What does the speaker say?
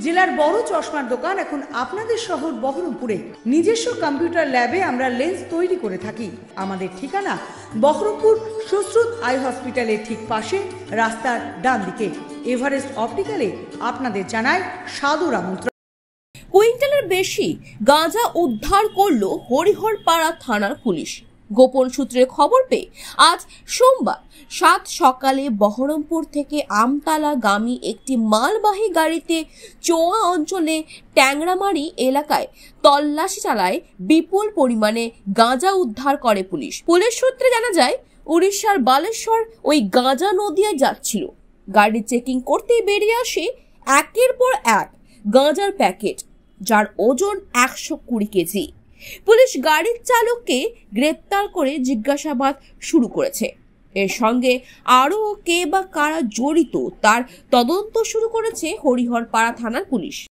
জেলার বড় চশমার দোকান এখন আপনাদের শহর বহরমপুরে। নিজস্ব কম্পিউটার ল্যাবে আমরা লেন্স তৈরি করে থাকি। আমাদের ঠিকানা বহরমপুর সুশ্রুত আই হসপিটালের ঠিক পাশে, রাস্তার ডান দিকে। এভারেস্ট অপটিক্যালে আপনাদের জানায় সাদর আমন্ত্রণ। কুইন্টালের বেশি গাঁজা উদ্ধার করল হরিহরপাড়া থানার পুলিশ। গোপন সূত্রে খবর পেয়ে আজ সোমবার 7 সকালে বহরমপুর থেকে আমতলাগামী একটি মালবাহী গাড়িতে চোয়া অঞ্চলে ট্যাংরামারি এলাকায় তল্লাশি চালায় বিপুল পরিমাণে গাঁজা উদ্ধার করে পুলিশ। পুলিশ সূত্রে জানা যায়, উড়িষ্যার বালেশ্বর ওই গাঁজা নদিয়ায় যাচ্ছিল। গাড়ি চেকিং করতেই বেরিয়ে আসে একের পর এক গাঁজার প্যাকেট, যার ওজন 120 কেজি। পুলিশ গাড়ির চালককে গ্রেপ্তার করে জিজ্ঞাসাবাদ শুরু করেছে। এর সঙ্গে আরও কে বা কারা জড়িত তার তদন্ত শুরু করেছে হরিহরপাড়া থানার পুলিশ।